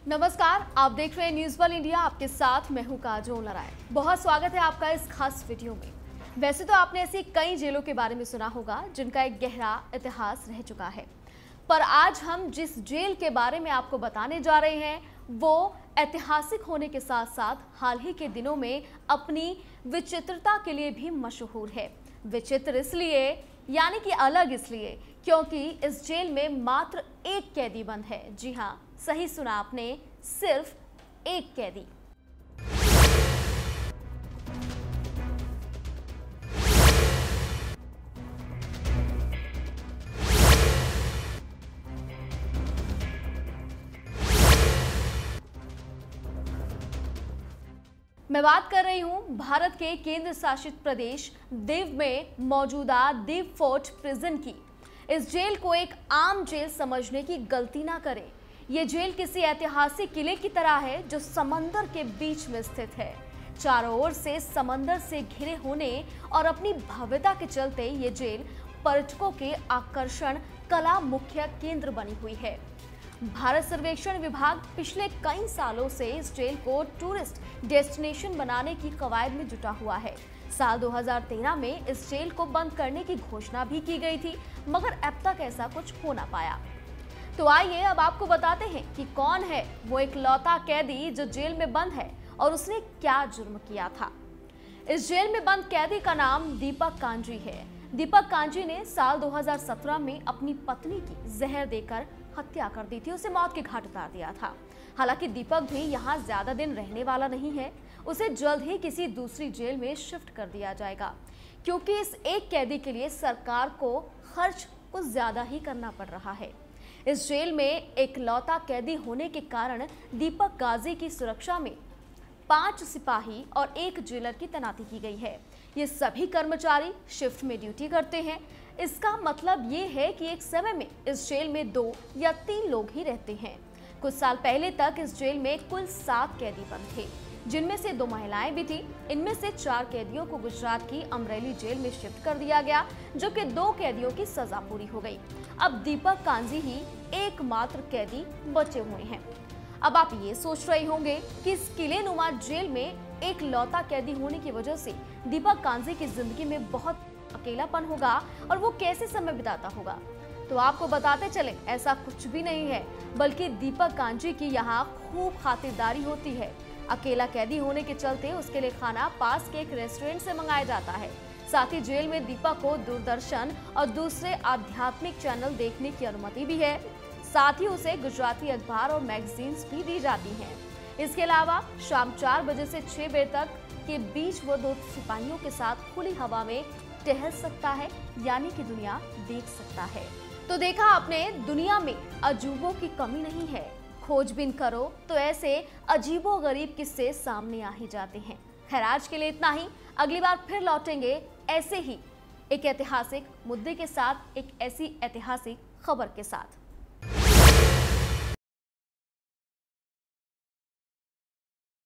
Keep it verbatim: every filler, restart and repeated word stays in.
नमस्कार, आप देख रहे हैं न्यूज़ वन इंडिया। आपके साथ मैं हूं काजोल नारायण। बहुत स्वागत है आपका इस खास वीडियो में। वैसे तो आपने ऐसी कई जेलों के बारे में सुना होगा जिनका एक गहरा इतिहास रह चुका है, पर आज हम जिस जेल के बारे में आपको बताने जा रहे हैं वो ऐतिहासिक होने के साथ साथ हाल ही के दिनों में अपनी विचित्रता के लिए भी मशहूर है। विचित्र इसलिए यानी कि अलग इसलिए क्योंकि इस जेल में मात्र एक कैदी बंद है। जी हाँ, सही सुना आपने, सिर्फ एक कैदी। मैं बात कर रही हूं भारत के केंद्र शासित प्रदेश दीव में मौजूदा दीव फोर्ट प्रिजन की। इस जेल को एक आम जेल समझने की गलती ना करें। ये जेल किसी ऐतिहासिक किले की तरह है जो समंदर के बीच में स्थित है। चारों ओर से समंदर से घिरे होने और अपनी भव्यता के चलते ये जेल पर्यटकों के आकर्षण कला मुख्य केंद्र बनी हुई है। भारत सर्वेक्षण विभाग पिछले कई सालों से इस जेल को टूरिस्ट डेस्टिनेशन बनाने की कवायद में जुटा हुआ है। साल दो हज़ार तेरह में इस जेल को बंद करने की घोषणा भी की गई थी, मगर अब तक ऐसा कुछ हो ना पाया। तो आइए अब आपको बताते हैं कि कौन है वो इकलौता कैदी जो जेल में बंद है और उसने क्या जुर्म किया था। इस जेल में बंद कैदी का नाम दीपक कांजी है। दीपक कांजी ने साल दो हज़ार सत्रह में अपनी पत्नी की जहर देकर हत्या कर दी थी, उसे मौत के घाट उतार दिया था। हालांकि दीपक भी यहाँ ज्यादा दिन रहने वाला नहीं है, उसे जल्द ही किसी दूसरी जेल में शिफ्ट कर दिया जाएगा, क्योंकि इस एक कैदी के लिए सरकार को खर्च कुछ ज्यादा ही करना पड़ रहा है। इस जेल में एकलौता कैदी होने के कारण दीपक गाजी की सुरक्षा में पांच सिपाही और एक जेलर की तैनाती की गई है। ये सभी कर्मचारी शिफ्ट में ड्यूटी करते हैं। इसका मतलब ये है कि एक समय में इस जेल में दो या तीन लोग ही रहते हैं। कुछ साल पहले तक इस जेल में कुल सात कैदी बंद थे, जिनमें से दो महिलाएं भी थी। इनमें से चार कैदियों को गुजरात की अमरेली जेल में शिफ्ट कर दिया गया, जो कि दो कैदियों की सजा पूरी हो गई। अब दीपक कांजी ही एकमात्र कैदी बचे हुए हैं। अब आप ये सोच रहे होंगे कि इस किले नुमा जेल में एक लौता कैदी होने की वजह से दीपक कांजी की जिंदगी में बहुत अकेलापन होगा और वो कैसे समय बिताता होगा। तो आपको बताते चले, ऐसा कुछ भी नहीं है, बल्कि दीपक कांजी की यहाँ खूब खातिरदारी होती है। अकेला कैदी होने के चलते उसके लिए खाना पास के एक रेस्टोरेंट से मंगाया जाता है। साथ ही जेल में दीपक को दूरदर्शन और दूसरे आध्यात्मिक चैनल देखने की अनुमति भी है। साथ ही उसे गुजराती अखबार और मैगजीन्स भी दी जाती हैं। इसके अलावा शाम चार बजे से छह बजे तक के बीच वो दो सिपाहियों के साथ खुली हवा में टहल सकता है, यानी कि दुनिया देख सकता है। तो देखा आपने, दुनिया में अजूबों की कमी नहीं है। खोजबीन करो तो ऐसे अजीबो गरीब किस्से सामने आ ही जाते हैं। खैर, आज के लिए इतना ही। अगली बार फिर लौटेंगे ऐसे ही एक ऐतिहासिक मुद्दे के साथ, एक ऐसी ऐतिहासिक खबर के साथ।